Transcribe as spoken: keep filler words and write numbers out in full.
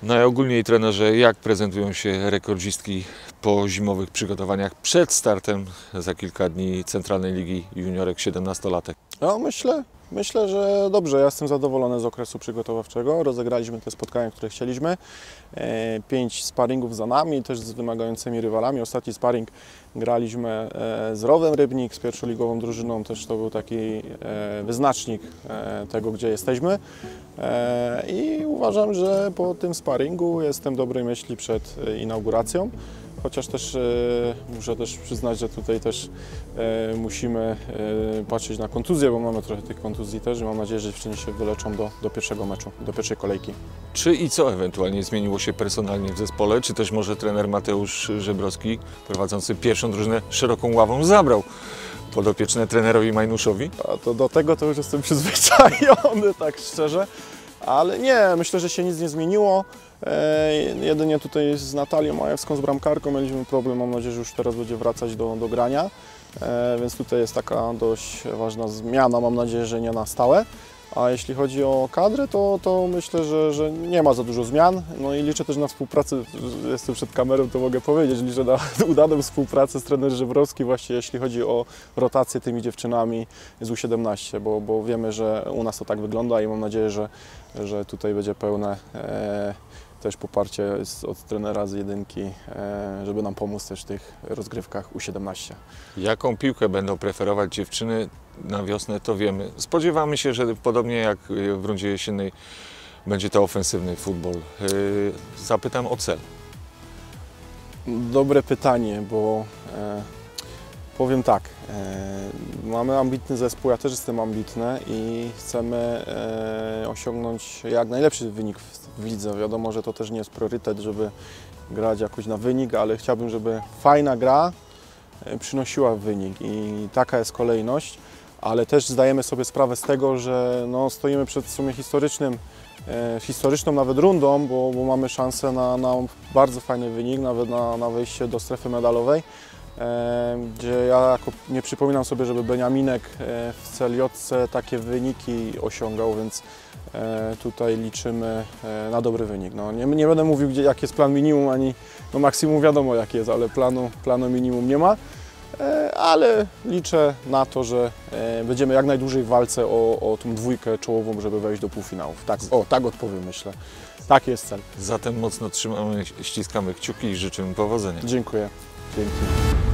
Najogólniej, trenerze, jak prezentują się rekordzistki po zimowych przygotowaniach przed startem za kilka dni Centralnej Ligi Juniorek siedemnastolatek? No, myślę, myślę, że dobrze. Ja jestem zadowolony z okresu przygotowawczego. Rozegraliśmy te spotkania, które chcieliśmy. E, pięć sparingów za nami, też z wymagającymi rywalami. Ostatni sparing graliśmy e, z Rowem Rybnik, z pierwszoligową drużyną. Też to był taki e, wyznacznik e, tego, gdzie jesteśmy. E, I uważam, że po tym sparingu jestem dobrej myśli przed inauguracją. Chociaż też e, muszę też przyznać, że tutaj też e, musimy e, patrzeć na kontuzję, bo mamy trochę tych kontuzji też i mam nadzieję, że dziewczyny się wyleczą do, do pierwszego meczu, do pierwszej kolejki. Czy i co ewentualnie zmieniło się personalnie w zespole? Czy też może trener Mateusz Żebrowski, prowadzący pierwszą drużynę szeroką ławą, zabrał podopieczne trenerowi Majnuszowi? A to do tego to już jestem przyzwyczajony, tak szczerze. Ale nie, myślę, że się nic nie zmieniło. E, jedynie tutaj z Natalią Majewską, z bramkarką mieliśmy problem. Mam nadzieję, że już teraz będzie wracać do, do grania. E, więc tutaj jest taka dość ważna zmiana, mam nadzieję, że nie na stałe. A jeśli chodzi o kadrę, to, to myślę, że, że nie ma za dużo zmian. No i liczę też na współpracę, jestem przed kamerą, to mogę powiedzieć, liczę na udaną współpracę z trenerem Żebrowskim właśnie jeśli chodzi o rotację tymi dziewczynami z U siedemnaście, bo, bo wiemy, że u nas to tak wygląda i mam nadzieję, że, że tutaj będzie pełne e, też poparcie od trenera z jedynki, e, żeby nam pomóc też w tych rozgrywkach U siedemnaście. Jaką piłkę będą preferować dziewczyny na wiosnę, to wiemy. Spodziewamy się, że podobnie jak w rundzie jesiennej będzie to ofensywny futbol. Zapytam o cel. Dobre pytanie, bo e, powiem tak, e, mamy ambitny zespół, ja też jestem ambitny i chcemy e, osiągnąć jak najlepszy wynik w, w lidze. Wiadomo, że to też nie jest priorytet, żeby grać jakoś na wynik, ale chciałbym, żeby fajna gra e, przynosiła wynik i taka jest kolejność. Ale też zdajemy sobie sprawę z tego, że no, stoimy przed w sumie historycznym, e, historyczną nawet rundą, bo, bo mamy szansę na, na bardzo fajny wynik, nawet na, na wejście do strefy medalowej, e, gdzie ja jako, nie przypominam sobie, żeby Beniaminek e, w Celiotce takie wyniki osiągał, więc e, tutaj liczymy e, na dobry wynik. No, nie, nie będę mówił, gdzie, jaki jest plan minimum, ani no, maksimum wiadomo jaki jest, ale planu, planu minimum nie ma. Ale liczę na to, że będziemy jak najdłużej w walce o, o tą dwójkę czołową, żeby wejść do półfinałów. Tak, o, tak odpowiem, myślę. Taki jest cel. Zatem mocno trzymamy, ściskamy kciuki i życzymy powodzenia. Dziękuję. Dzięki.